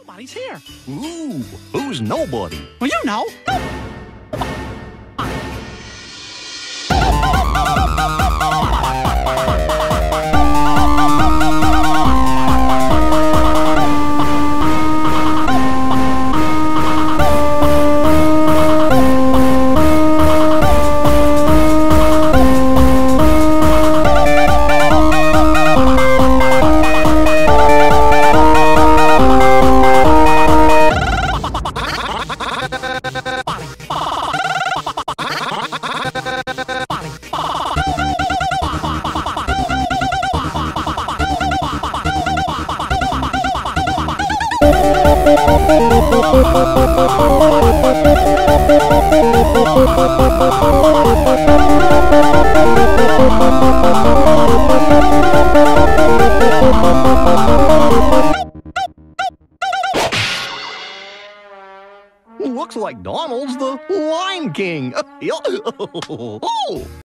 Nobody's here. Ooh, who's nobody? Well, you know. Looks like Donald's the Lime King.